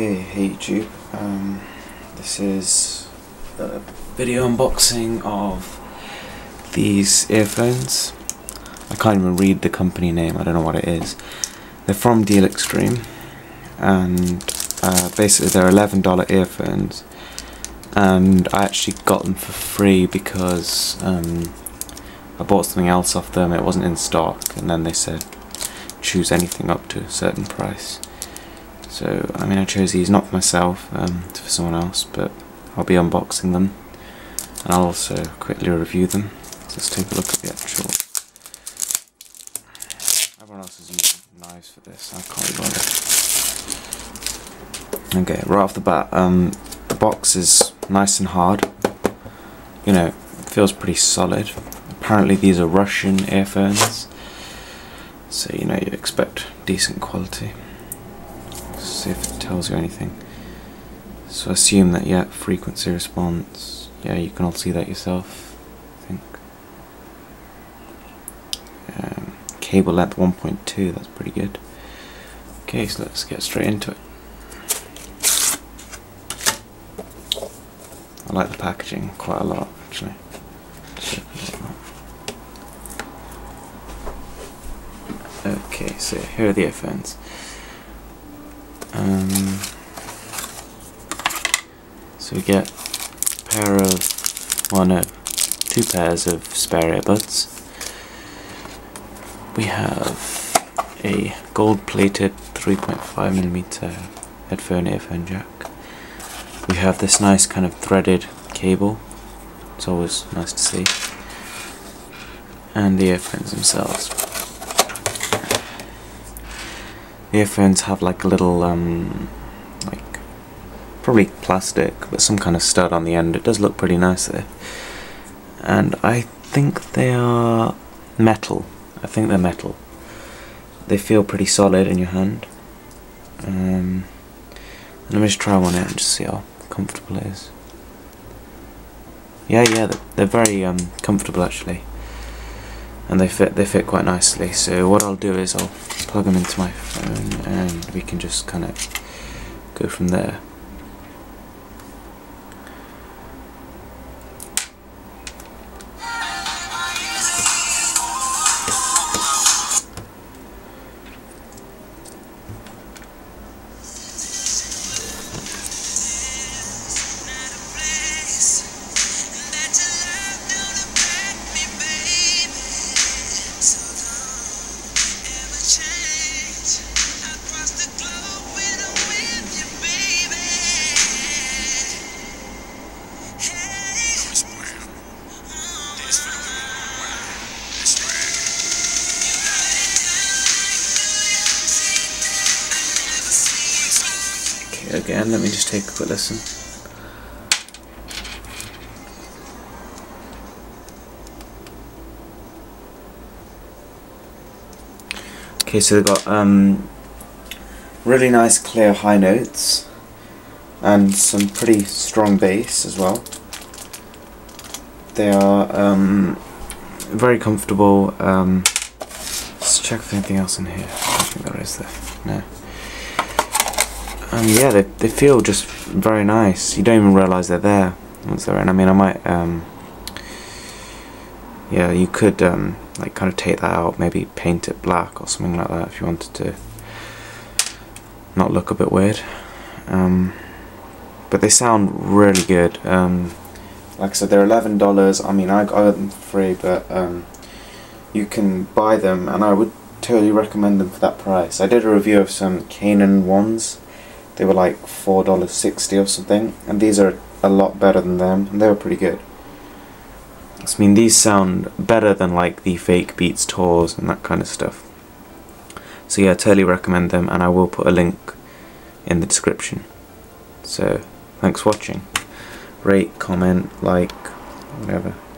Okay, hey YouTube, this is a video unboxing of these earphones. I can't even read the company name, I don't know what it is. They're from Dealextreme, and basically they're $11 earphones, and I actually got them for free because I bought something else off them, it wasn't in stock, and then they said choose anything up to a certain price. So, I mean, I chose these not for myself, for someone else, but I'll be unboxing them, and I'll also quickly review them. So let's take a look at the actual. Everyone else is using knives for this, I can't be bothered. Okay, right off the bat, the box is nice and hard. You know, it feels pretty solid. Apparently these are Russian earphones, so you know you'd expect decent quality. See if it tells you anything. So assume that, yeah, frequency response, yeah, you can all see that yourself, I think. Cable length 1.2, that's pretty good. Okay, so let's get straight into it. I like the packaging quite a lot, actually. Okay, so here are the earphones. So we get a pair of, well no, two pairs of spare earbuds. We have a gold-plated 3.5mm earphone jack. We have this nice kind of threaded cable, it's always nice to see, and the earphones themselves. The earphones have like a little, like, probably plastic, but some kind of stud on the end. It does look pretty nice there. And I think they are metal. I think they're metal. They feel pretty solid in your hand. Let me just try one out and just see how comfortable it is. Yeah, they're very comfortable actually. And they fit quite nicely. So what I'll do is I'll plug them into my phone and we can just kind of go from there. Again, let me just take a quick listen. Okay, so they've got really nice clear high notes and some pretty strong bass as well. They are very comfortable. Let's check if there's anything else in here. I don't think there is there. No. Yeah, they feel just very nice. You don't even realise they're there once they're in. I mean, I might, yeah, you could like kind of take that out, maybe paint it black or something like that if you wanted to not look a bit weird. But they sound really good. Like I said, they're $11. I mean, I got them for free, but you can buy them, and I would totally recommend them for that price. I did a review of some Canon ones. They were like $4.60 or something, and these are a lot better than them, and they were pretty good. I mean, these sound better than like the fake Beats Tours and that kind of stuff. So yeah, I totally recommend them, and I will put a link in the description. So, thanks for watching. Rate, comment, like, whatever.